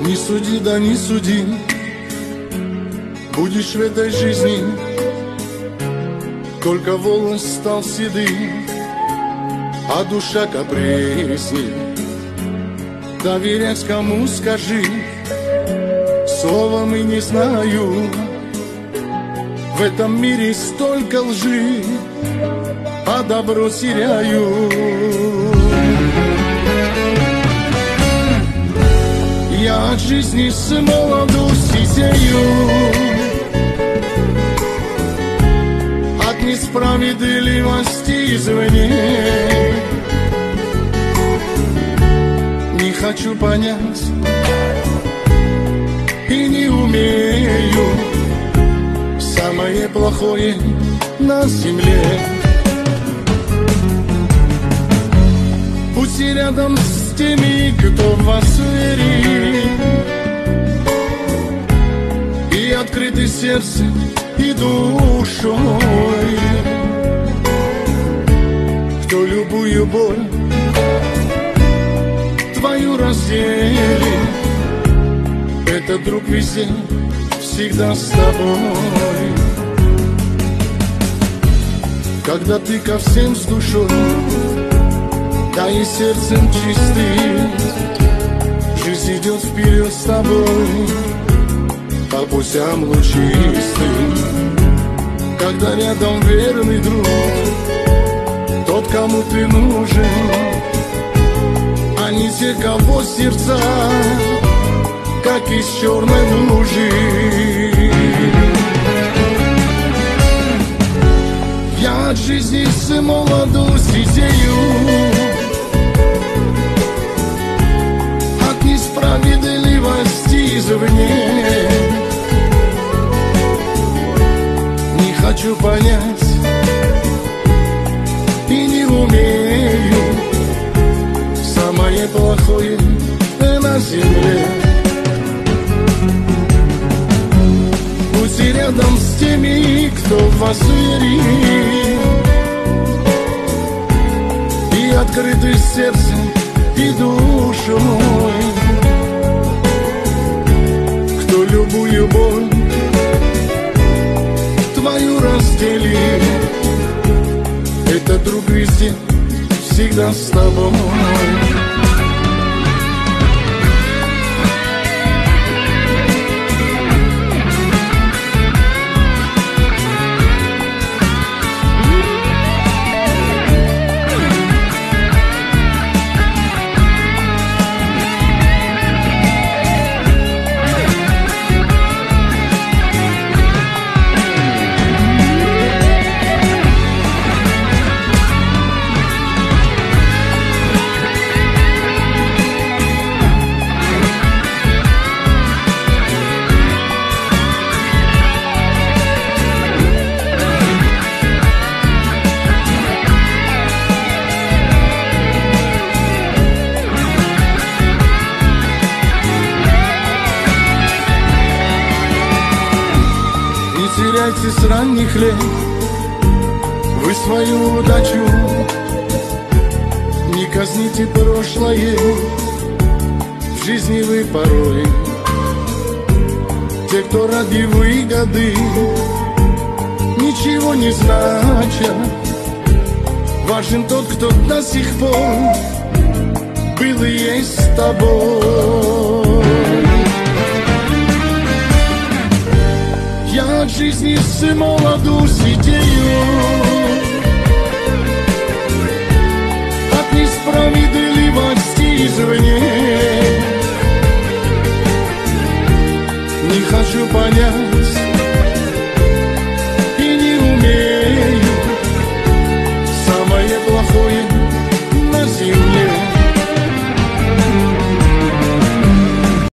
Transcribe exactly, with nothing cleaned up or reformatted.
Не суди, да не суди, будешь в этой жизни, только волос стал седым, а душа капризней. Доверять кому скажи, словом и не знаю. В этом мире столько лжи, а добро теряю. Я от жизни с молодости сею, от несправедливости извне. Не хочу понять и не умею самое плохое на земле. Будьте рядом с теми, кто в вас верит, и открыты сердцем и душой, кто любую боль твою разделит. Этот друг везде, всегда с тобой. Когда ты ко всем с душой, да и сердцем чистым, жизнь идет вперед с тобой по путям лучистым. Когда рядом верный друг, тот, кому ты нужен, а не те, кого сердца, как из черной лужи. Я от жизни с молодости сею, от несправедливости извне. Не хочу понять и не умею самое плохое на земле. Будьте рядом с теми, кто в вас верит, и открыты сердцем и душой, кто любую боль твою разделит. Этот друг везде, всегда с тобой. Теряйте с ранних лет вы свою удачу, не казните прошлое, в жизни вы порой. Те, кто ради выгоды ничего не значат, важен тот, кто до сих пор был и есть с тобой. Я от жизни с молодости сею, от несправедливости извне. Не хочу понять